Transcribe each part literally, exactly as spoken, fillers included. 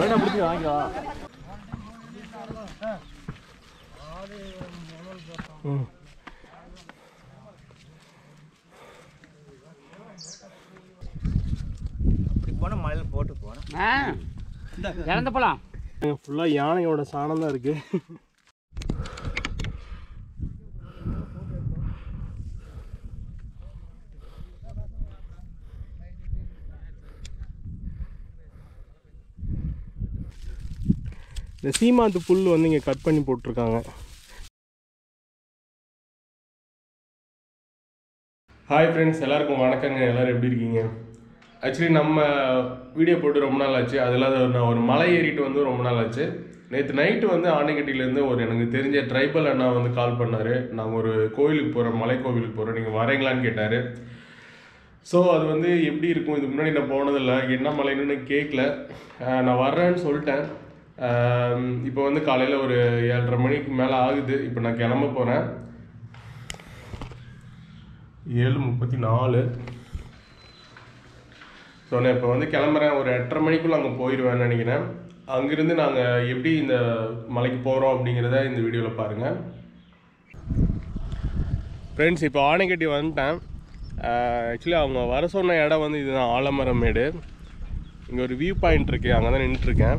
போன மலையில போட்டு போறேன். இறந்து போலாம். ஃபுல்லா யானையோட சாணம் தான் இருக்கு. இந்த சீமாத்து புல் வந்து இங்கே கட் பண்ணி போட்டிருக்காங்க. ஹாய் ஃப்ரெண்ட்ஸ், எல்லாருக்கும் வணக்கங்க. எல்லோரும் எப்படி இருக்கீங்க? ஆக்சுவலி நம்ம வீடியோ போட்டு ரொம்ப நாள் ஆச்சு. அதில் நான் ஒரு மலை ஏறிட்டு வந்து ரொம்ப நாள் ஆச்சு. நேற்று நைட்டு வந்து ஆனைக்கட்டிலேருந்து ஒரு எனக்கு தெரிஞ்ச ட்ரைபல் அண்ணா வந்து கால் பண்ணார். நாங்கள் ஒரு கோவிலுக்கு போகிறோம், மலை கோவிலுக்கு போகிறோம், நீங்கள் வரீங்களான்னு கேட்டார். ஸோ அது வந்து எப்படி இருக்கும், இதுக்கு முன்னாடி நான் போனதில்லை, என்ன மலைன்னு கேட்கல. நான் வர்றேன்னு சொல்லிட்டேன். இப்போ வந்து காலையில் ஒரு ஏழரை மணிக்கு மேலே ஆகுது. இப்போ நான் கிளம்ப போகிறேன். ஏழு முப்பத்தி நாலு. ஸோ நான் இப்போ வந்து கிளம்புறேன். ஒரு எட்டரை மணிக்குள்ளே அங்கே போயிடுவேன்னு நினைக்கிறேன். அங்கேருந்து நாங்கள் எப்படி இந்த மலைக்கு போகிறோம் அப்படிங்கிறத இந்த வீடியோவில் பாருங்கள். ஃப்ரெண்ட்ஸ், இப்போ ஆனைக்கட்டி வந்துட்டேன். ஆக்சுவலி அவங்க வர சொன்ன இடம் வந்து இதுதான், ஆலமரம் மேடு. இங்கே ஒரு வியூ பாயிண்ட் இருக்குது, அங்கே தான் நின்றுட்டுருக்கேன்.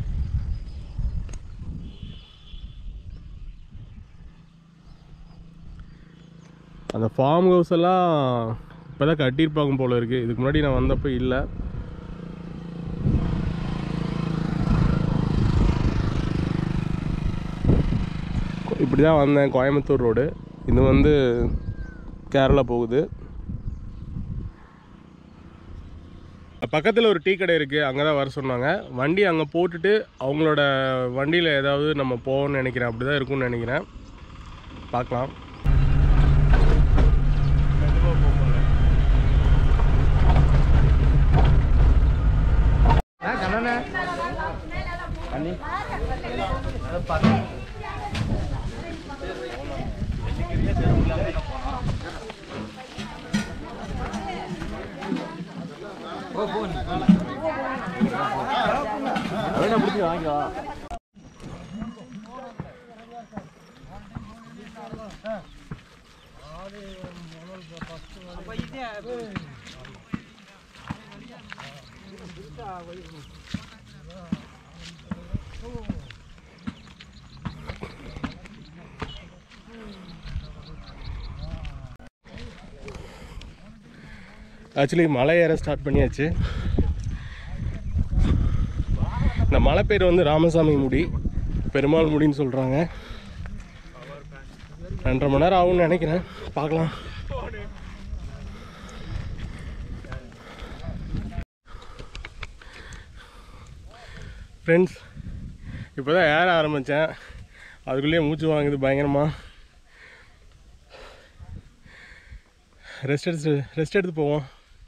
அந்த ஃபார்ம் ஹவுஸ் எல்லாம் இப்போ தான் கட்டியிருப்பாங்க போல் இருக்குது. இதுக்கு முன்னாடி நான் வந்தப்போ இல்லை. இப்படி தான் வந்தேன், கோயம்புத்தூர் ரோடு. இது வந்து கேரளா போகுது. பக்கத்தில் ஒரு டீ கடை இருக்குது, அங்கே தான் வர சொன்னாங்க. வண்டி அங்கே போட்டுட்டு அவங்களோட வண்டியில் ஏதாவது நம்ம போகணும்னு நினைக்கிறேன். அப்படி தான் இருக்கும்னு நினைக்கிறேன். பார்க்கலாம். ஆக்சுவலி மலை ஏற ஸ்டார்ட் பண்ணியாச்சு. இந்த மலை பேர் வந்து ராமசாமி முடி, பெருமாள் முடின்னு சொல்கிறாங்க. ரெண்டரை மணி நேரம் ஆகும்னு நினைக்கிறேன். பார்க்கலாம். ஃப்ரெண்ட்ஸ், இப்போ தான் ஏற ஆரம்பித்தேன். அதுக்குள்ளேயே மூச்சு வாங்குது பயங்கரமாக. ரெஸ்ட் எடுத்து ரெஸ்ட் எடுத்து போவோம்.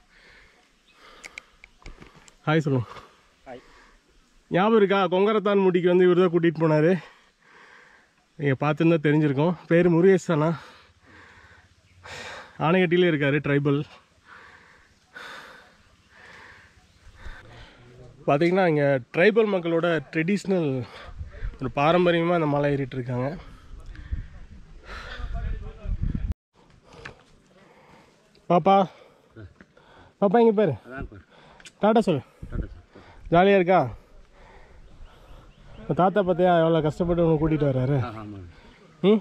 ஹாய் சொல்லுவோம். ஞாபகம் இருக்கா, கொங்கரத்தான் முடிக்கு வந்து இவர் தான் கூட்டிகிட்டு போனார். நீங்கள் பார்த்துருந்தா தெரிஞ்சிருக்கோம். பேர் முருகேஷ் தானா, ஆனைக்கட்டிலே இருக்கார், ட்ரைபல். பார்த்திங்கன்னா இங்கே ட்ரைபல் மக்களோட ட்ரெடிஷ்னல் ஒரு பாரம்பரியமாக அந்த மலை ஏறிட்டு இருக்காங்க. பாப்பா பாப்பா இங்கே பேர் டாட்டா சொல்லு. ஜாலியாக இருக்கா? தாத்தா பார்த்தியா எவ்வளோ கஷ்டப்பட்டு உன்னை கூட்டிகிட்டு வர்றாரு. ம்,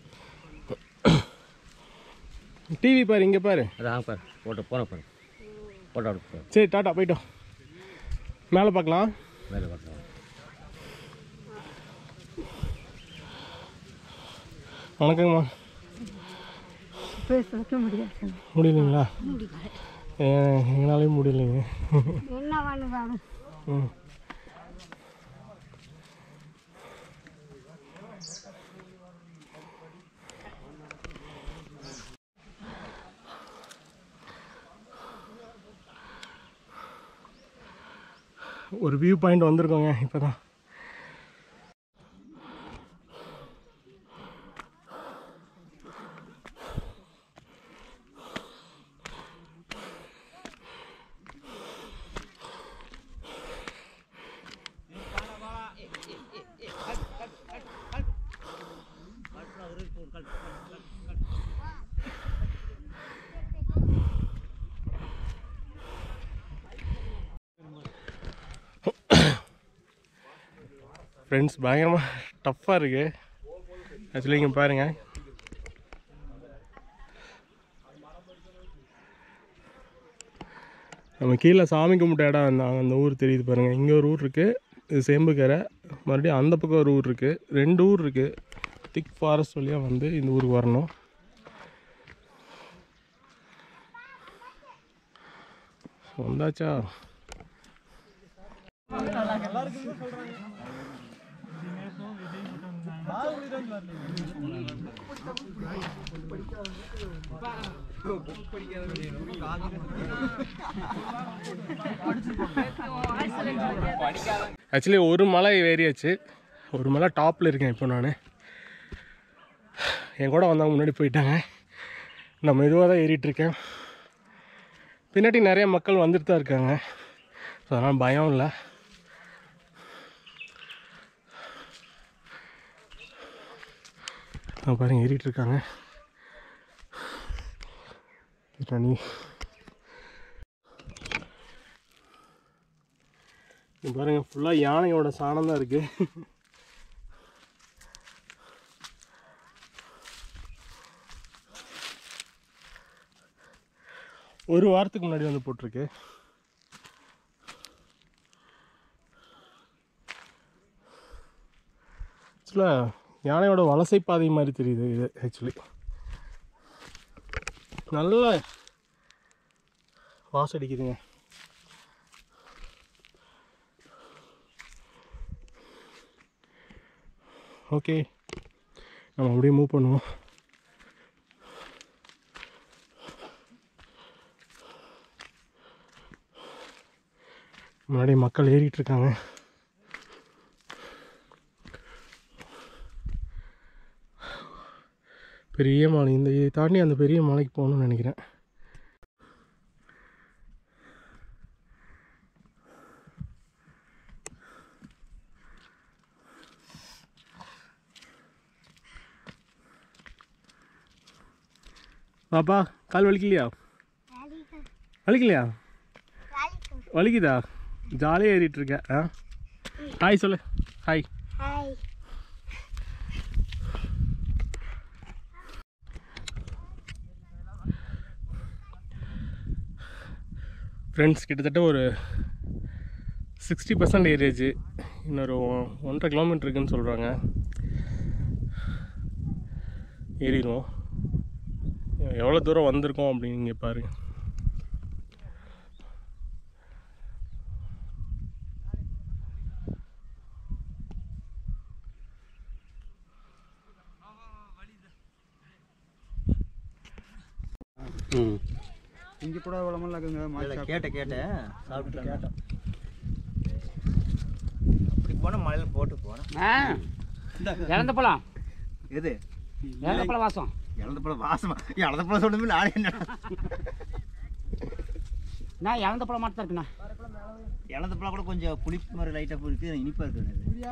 டிவி பாரு, இங்கே பாரு. பாரு போட்டோ போன பாரு போட்டோ. சரி, டாட்டா, போயிட்டோம். மேலே பார்க்கலாம். மேலே பார்க்கலாம். வணக்கங்கம்மா. முடியலைங்களா? எங்களாலையும் முடியலைங்க. ம், ஒரு வியூ பாயிண்ட் வந்திருக்கோங்க இப்போ தான். ஃப்ரெண்ட்ஸ் பயங்கரமாக டஃப்பாக இருக்குது. ஆக்சுவலி இங்கே பாருங்கள், நம்ம கீழே சாமி கும்பிட்ட இடம் அந்த அந்த ஊர் தெரியுது பாருங்கள். இங்கே ஒரு ஊர் இருக்குது, இது சேம்புக்கரை. மறுபடியும் அந்த பக்கம் ஒரு ஊர் இருக்குது. ரெண்டு ஊர் இருக்குது. திக் ஃபாரஸ்ட் வழியாக வந்து இந்த ஊருக்கு வரணும். வந்தாச்சா? ஆக்சுவலி ஒரு மலை ஏறியாச்சு. ஒரு மலை டாப்பில் இருக்கேன் இப்போ. நான் என் கூட வந்தவங்க முன்னாடி போயிட்டாங்க. நான் மெதுவாக தான் ஏறிட்டுருக்கேன். பின்னாடி நிறைய மக்கள் வந்துட்டு தான் இருக்காங்க. ஸோ அதனால் பயம் இல்லை. பாருங்க ஏறிட்டுருக்காங்க. தண்ணி பாருங்க, ஃபுல்லாக யானையோட சாணம் தான் இருக்குது. ஒரு வாரத்துக்கு முன்னாடி வந்து போட்டிருக்கு. ஆக்சுவலாக யானையோட வலசை பாதை மாதிரி தெரியுது இது. ஆக்சுவலி நல்லா வாசம் அடிக்குதுங்க. ஓகே, நம்ம அப்படியே மூவ் பண்ணுவோம். முன்னாடி மக்கள் ஏறிட்டு இருக்காங்க. பெரிய மலை, இந்த இதை தாண்டி அந்த பெரிய மலைக்கு போகணும்னு நினைக்கிறேன். பாப்பா கால் வலிக்கலையா? வலிக்கலையா? வலிக்குதா? ஜாலியாக ஏறிட்டு இருக்க. ஆ ஹாய் சொல்லு. ஹாய். ஃப்ரெண்ட்ஸ், கிட்டத்தட்ட ஒரு சிக்ஸ்டி பர்சன்ட் ஏரியாச்சு. இன்னொரு ஒன்றரை கிலோமீட்டர் இருக்குன்னு சொல்கிறாங்க. ஏறிடுவோம். எவ்வளோ தூரம் வந்திருக்கோம் அப்படின்னு இங்கே பாருங்க. ம் இங்கே கூட வளமெல்லாம் இருக்குங்க. கேட்ட கேட்டேன் சாப்பிட்டு கேட்டேன். அப்படி போனால் மழையில் போட்டு போனேன். இழந்த பழம் எது? இழந்த பழம் வாசம். இழந்த பழம் வாசமா? இழந்த பழம் சொல்லுமே நானே என்ன நான் இழந்த பழம் மட்டும் தான் இருக்குண்ணா. இழந்த பழம் கூட கொஞ்சம் புளிப்பு மாதிரி லைட்டாக இருக்குது, இனிப்பாக இருக்குது.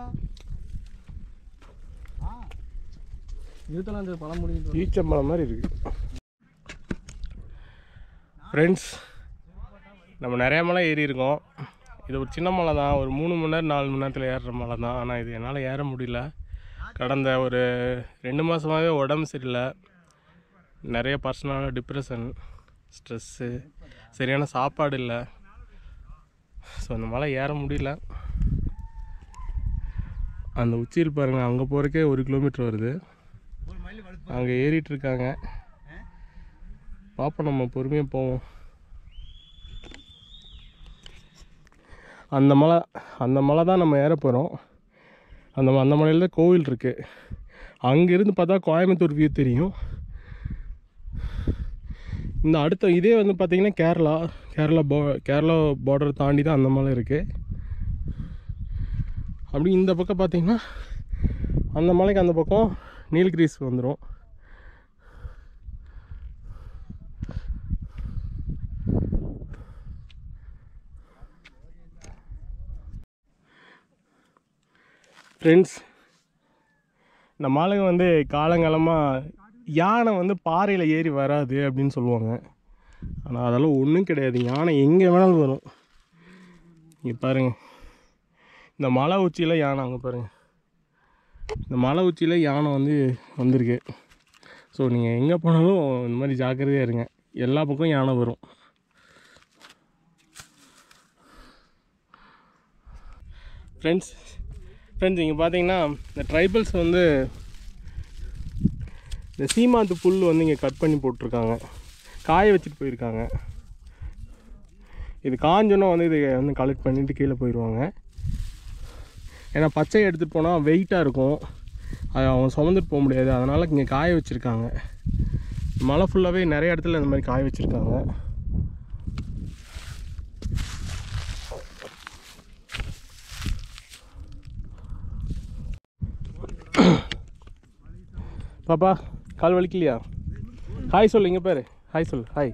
இதுதான் அந்த பழம் முடியும், ஈச்சம்பழம் மாதிரி இருக்குது. ஃப்ரெண்ட்ஸ், நம்ம நிறைய மலை ஏறி இருக்கோம். இது ஒரு சின்ன மலை தான், ஒரு மூணு மணி நேரம் நாலு மணி நேரத்தில் ஏறுற மலை தான். ஆனால் இது என்னால் ஏற முடியல. கடந்த ஒரு ரெண்டு மாதமாகவே உடம்பு சரியில்லை. நிறைய பர்சனலாக டிப்ரெஷன், ஸ்ட்ரெஸ்ஸு, சரியான சாப்பாடு இல்லை. ஸோ அந்த மலை ஏற முடியல. அந்த உச்சியில் பாருங்கள், அங்கே போகிறக்கே ஒரு கிலோமீட்டர் வருது. அங்கே ஏறிட்டுருக்காங்க. பார்ப்போம், நம்ம பொறுமையாக போவோம். அந்த மலை அந்த மலை தான் நம்ம ஏற போகிறோம். அந்த அந்த மலையில் தான் கோவில் இருக்குது. அங்கேருந்து பார்த்தா கோயம்புத்தூர் வியூ தெரியும். இந்த அடுத்த இதே வந்து பார்த்திங்கன்னா கேரளா கேரளா போ கேரளா பார்டர் தாண்டி தான் அந்த மலை இருக்குது. அப்படி இந்த பக்கம் பார்த்திங்கன்னா அந்த மலைக்கு அந்த பக்கம் நீலகிரிஸ் வந்துடும். ஃப்ரெண்ட்ஸ், இந்த மலை வந்து காலங்காலமாக யானை வந்து பாறையில் ஏறி வராது அப்படின்னு சொல்லுவாங்க. ஆனால் அதெல்லாம் ஒன்றும் கிடையாது. யானை எங்கே வேணாலும் வரும். இங்கே பாருங்கள், இந்த மலை உச்சியில் யானை அங்கே பாருங்கள். இந்த மலை உச்சியில் யானை வந்து வந்திருக்கு. ஸோ நீங்கள் எங்கே போனாலும் இந்த மாதிரி ஜாக்கிரதையாக இருங்க. எல்லா பக்கம் யானை வரும். ஃப்ரெண்ட்ஸ் ஃப்ரெண்ட்ஸ் இங்கே பார்த்தீங்கன்னா இந்த ட்ரைபல்ஸ் வந்து இந்த சீமாத்து புல் வந்து இங்கே கட் பண்ணி போட்டிருக்காங்க, காய வச்சுட்டு போயிருக்காங்க. இது காஞ்சோன்னா வந்து இதை வந்து கலெக்ட் பண்ணிவிட்டு கீழே போயிடுவாங்க. ஏன்னா பச்சை எடுத்துகிட்டு போனால் வெயிட்டாக இருக்கும், அது அவங்க சுமந்துட்டு போக முடியாது. அதனால் இங்கே காய வச்சுருக்காங்க. மலை ஃபுல்லாகவே நிறைய இடத்துல இந்த மாதிரி காய வச்சுருக்காங்க. பாப்பா கால் வலிக்கலையா? ஹாய் சொல்லு, இங்கே பாரு, ஹாய் சொல்லு, ஹாய்.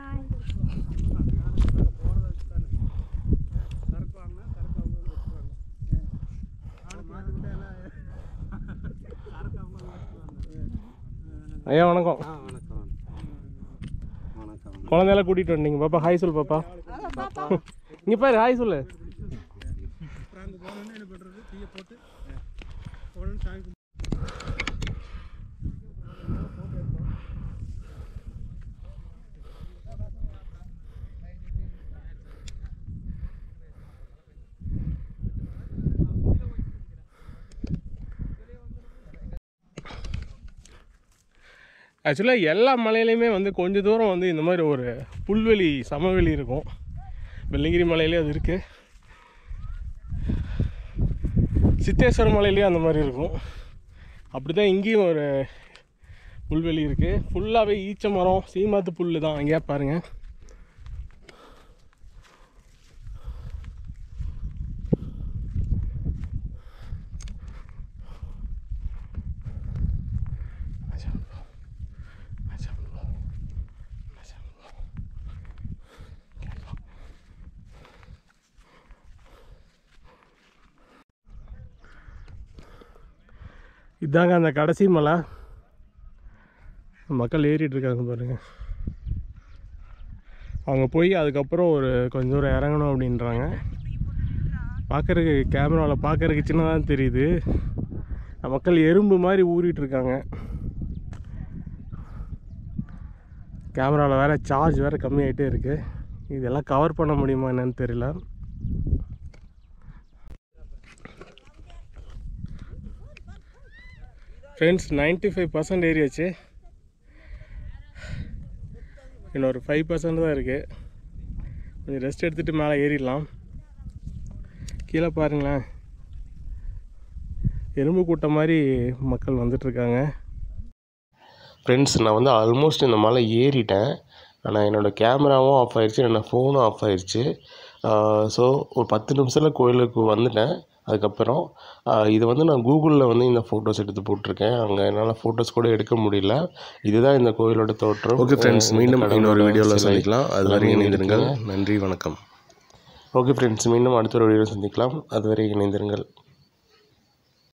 ஐயா வணக்கம். குழந்தையெல்லாம் கூட்டிகிட்டு வந்தீங்க. பாப்பா ஹாய் சொல்லு. பாப்பா இங்கே பாரு, ஹாய் சொல்லு. ஆக்சுவலாக எல்லா மலையிலையுமே வந்து கொஞ்சம் தூரம் வந்து இந்த மாதிரி ஒரு புல்வெளி சமவெளி இருக்கும். வெள்ளங்கிரி மலையிலே அது இருக்குது, சித்தேஸ்வர மலையிலேயும் அந்த மாதிரி இருக்கும். அப்படி தான் இங்கேயும் ஒரு புல்வெளி இருக்குது. ஃபுல்லாகவே ஈச்ச மரம், சீமாத்து புல் தான். அங்கேயா பாருங்கள். இதாங்க அந்த கடைசி மலை. மக்கள் ஏறிட்டுருக்காங்க பாருங்கள். அவங்க போய் அதுக்கப்புறம் ஒரு கொஞ்சம் தூரம் இறங்கணும் அப்படின்றாங்க. பார்க்குறதுக்கு கேமராவில் பார்க்குறதுக்கு சின்னதாக தெரியுது. மக்கள் எறும்பு மாதிரி ஊறிட்டுருக்காங்க. கேமராவில் வேறு சார்ஜ் வேறு கம்மியாகிட்டே இருக்குது. இதெல்லாம் கவர் பண்ண முடியுமா என்னன்னு தெரியல. ஃப்ரெண்ட்ஸ் நைன்ட்டி ஃபைவ் பர்சன்ட் ஏறியாச்சு. இன்னொரு ஃபைவ் பர்சன்ட் தான் இருக்குது. கொஞ்சம் ரெஸ்ட் எடுத்துகிட்டு மேலே ஏறிடலாம். கீழே பாருங்களேன், எறும்பு கூட்டம் மாதிரி மக்கள் வந்துட்டுருக்காங்க. ஃப்ரெண்ட்ஸ் நான் வந்து ஆல்மோஸ்ட் இந்த மலை ஏறிட்டேன். ஆனால் என்னோடய கேமராவும் ஆஃப் ஆயிடுச்சு, என்னோடய ஃபோனும் ஆஃப் ஆயிடுச்சு. ஸோ ஒரு பத்து நிமிஷத்தில் கோயிலுக்கு வந்துட்டேன். அதுக்கப்புறம் இது வந்து நான் கூகுளில் வந்து இந்த ஃபோட்டோஸ் எடுத்து போட்டிருக்கேன். அங்கே என்னால் ஃபோட்டோஸ் கூட எடுக்க முடியல. இதுதான் இந்த கோயிலோட தோற்றம். ஓகே ஃப்ரெண்ட்ஸ், மீண்டும் இன்னொரு வீடியோவில் சந்திக்கலாம். அது வரை இணைந்திருங்கள். நன்றி, வணக்கம். ஓகே ஃப்ரெண்ட்ஸ், மீண்டும் அடுத்த ஒரு வீடியோவில் சந்திக்கலாம். அதுவரை இணைந்திருங்கள்.